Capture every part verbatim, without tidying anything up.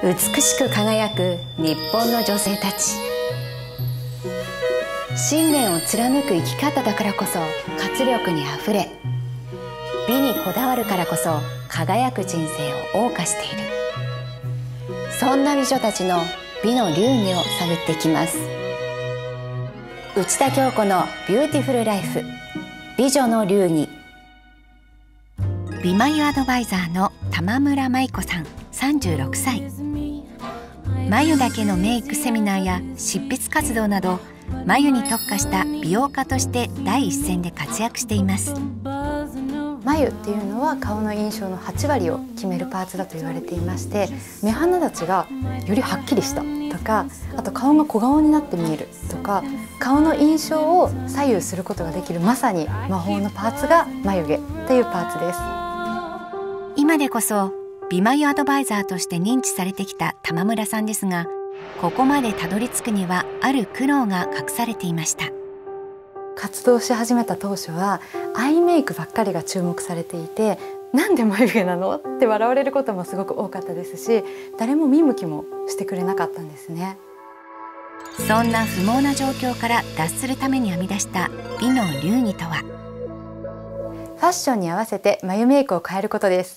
美しく輝く日本の女性たち。信念を貫く生き方だからこそ活力にあふれ、美にこだわるからこそ輝く人生を謳歌している。そんな美女たちの美の流儀を探っていきます。内田恭子のビューティフルライフ、美女の流儀。美眉アドバイザーの玉村舞子さん、さんじゅうろくさい。眉だけのメイクセミナーや執筆活動など、眉に特化した美容家として第一線で活躍しています。 眉っていうのは顔の印象のはちわりを決めるパーツだと言われていまして、目鼻立ちがよりはっきりしたとか、あと顔が小顔になって見えるとか、顔の印象を左右することができる、まさに魔法のパーツが眉毛というパーツです。 今でこそ美眉アドバイザーとして認知されてきた玉村さんですが、ここまでたどり着くにはある苦労が隠されていました。 活動し始めた当初はアイメイクばっかりが注目されていて、なんで眉毛なのって笑われることもすごく多かったですし、誰も見向きもしてくれなかったんですね。 そんな不毛な状況から脱するために編み出した美の流儀とは。 ファッションに合わせて眉メイクを変えることです。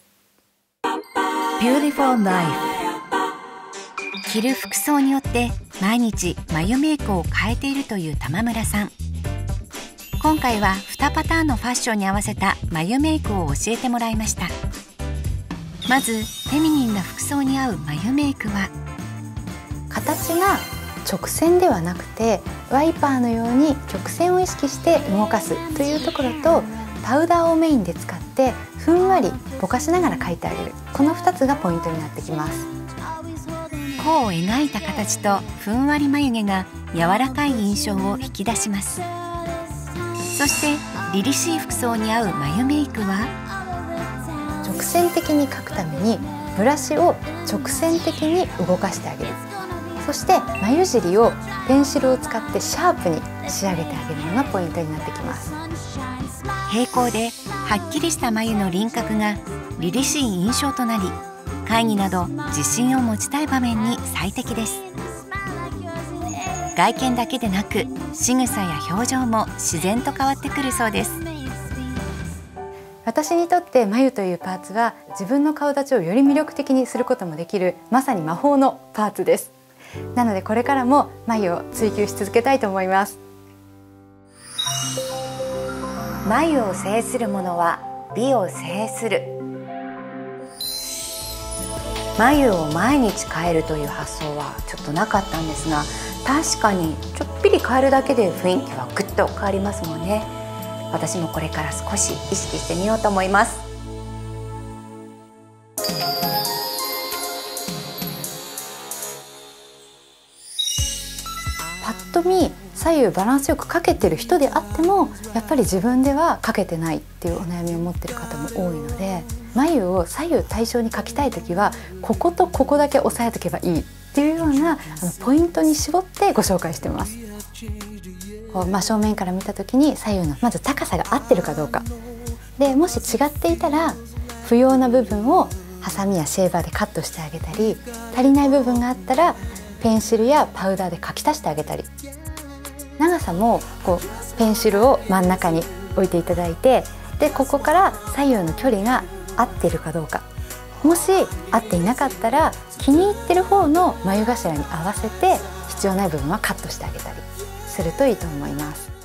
Beautiful Life。着る服装によって毎日眉メイクを変えているという玉村さん。今回はにパターンのファッションに合わせた眉メイクを教えてもらいました。まずフェミニンな服装に合う眉メイクは、 形が直線ではなくてワイパーのように曲線を意識して動かすというところと、パウダーをメインで使ってふんわりぼかしながら描いてあげる、このふたつがポイントになってきます。 弧を描いた形とふんわり眉毛が柔らかい印象を引き出します。そして凛々しい服装に合う眉メイクは、 直線的に描くためにブラシを直線的に動かしてあげる。そして眉尻をペンシルを使ってシャープに仕上げてあげるのがポイントになってきます。 平行ではっきりした眉の輪郭が凛々しい印象となり、会議など自信を持ちたい場面に最適です。外見だけでなく仕草や表情も自然と変わってくるそうです。 私にとって眉というパーツは、自分の顔立ちをより魅力的にすることもできる、まさに魔法のパーツです。なのでこれからも眉を追求し続けたいと思います。 眉を制する者は美を制する。眉を毎日変えるという発想はちょっとなかったんですが、確かにちょっぴり変えるだけで雰囲気はぐっと変わりますもんね。私もこれから少し意識してみようと思います。 パッと見左右バランスよく描けてる人であっても、やっぱり自分では描けてないっていうお悩みを持ってる方も多いので、眉を左右対称に描きたい時はこことここだけ押さえとけばいいっていうようなあのポイントに絞ってご紹介してます。こう、まあ、正面から見た時に左右のまず高さが合ってるかどうかで、もし違っていたら不要な部分をハサミやシェーバーでカットしてあげたり、足りない部分があったらペンシルやパウダーで描き足してあげたり、長さもこうペンシルを真ん中に置いていただいて、でここから左右の距離が合ってるかどうか、もし合っていなかったら気に入ってる方の眉頭に合わせて必要ない部分はカットしてあげたりするといいと思います。